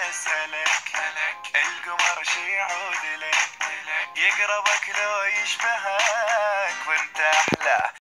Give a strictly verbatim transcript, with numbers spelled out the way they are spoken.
اسألك القمر شي يعود لك، يقربك لو يشبهك وانت احلى